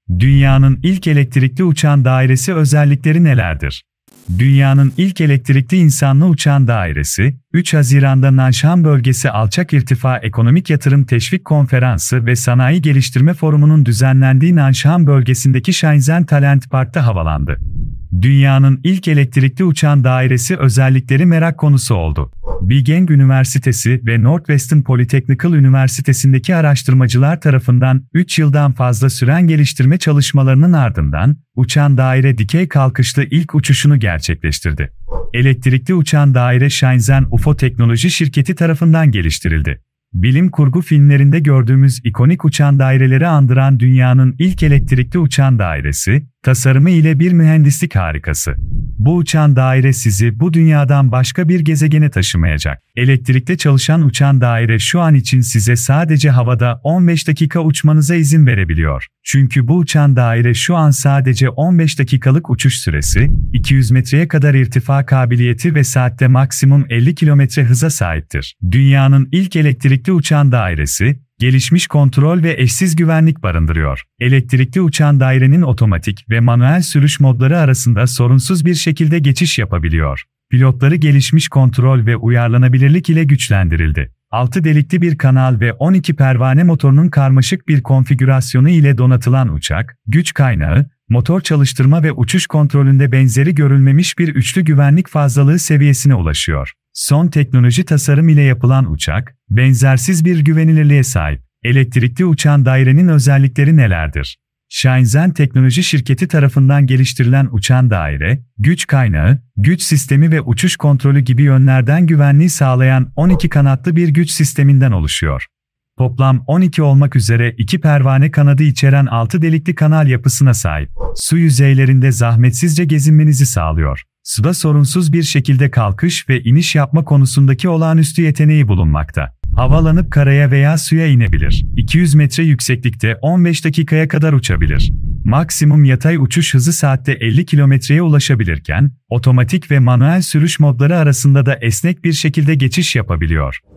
Dünyanın ilk elektrikli uçan dairesi özellikleri nelerdir? Dünyanın ilk elektrikli insanlı uçan dairesi, 3 Haziran'da Nanshan Bölgesi Alçak İrtifa Ekonomik Yatırım Teşvik Konferansı ve Sanayi Geliştirme Forumu'nun düzenlendiği Nanshan bölgesindeki Shenzhen Talent Park'ta havalandı. Dünyanın ilk elektrikli uçan dairesi özellikleri merak konusu oldu. Beijing Üniversitesi ve Northwestern Polytechnical Üniversitesi'ndeki araştırmacılar tarafından 3 yıldan fazla süren geliştirme çalışmalarının ardından, uçan daire dikey kalkışlı ilk uçuşunu gerçekleştirdi. Elektrikli uçan daire Shenzhen UFO Teknoloji Şirketi tarafından geliştirildi. Bilim kurgu filmlerinde gördüğümüz ikonik uçan daireleri andıran dünyanın ilk elektrikli uçan dairesi, tasarımı ile bir mühendislik harikası. Bu uçan daire sizi bu dünyadan başka bir gezegene taşımayacak. Elektrikle çalışan uçan daire şu an için size sadece havada 15 dakika uçmanıza izin verebiliyor. Çünkü bu uçan daire şu an sadece 15 dakikalık uçuş süresi, 200 metreye kadar irtifa kabiliyeti ve saatte maksimum 50 kilometre hıza sahiptir. Dünyanın ilk elektrikli uçan dairesi, gelişmiş kontrol ve eşsiz güvenlik barındırıyor. Elektrikli uçan dairenin otomatik ve manuel sürüş modları arasında sorunsuz bir şekilde geçiş yapabiliyor. Pilotları gelişmiş kontrol ve uyarlanabilirlik ile güçlendirildi. 6 delikli bir kanal ve 12 pervane motorunun karmaşık bir konfigürasyonu ile donatılan uçak, güç kaynağı, motor çalıştırma ve uçuş kontrolünde benzeri görülmemiş bir üçlü güvenlik fazlalığı seviyesine ulaşıyor. Son teknoloji tasarım ile yapılan uçak, benzersiz bir güvenilirliğe sahip. Elektrikli uçan dairenin özellikleri nelerdir? Shenzhen Teknoloji Şirketi tarafından geliştirilen uçan daire, güç kaynağı, güç sistemi ve uçuş kontrolü gibi yönlerden güvenliği sağlayan 12 kanatlı bir güç sisteminden oluşuyor. Toplam 12 olmak üzere 2 pervane kanadı içeren 6 delikli kanal yapısına sahip. Su yüzeylerinde zahmetsizce gezinmenizi sağlıyor. Suda sorunsuz bir şekilde kalkış ve iniş yapma konusundaki olağanüstü yeteneği bulunmakta. Havalanıp karaya veya suya inebilir. 200 metre yükseklikte 15 dakikaya kadar uçabilir. Maksimum yatay uçuş hızı saatte 50 kilometreye ulaşabilirken, otomatik ve manuel sürüş modları arasında da esnek bir şekilde geçiş yapabiliyor.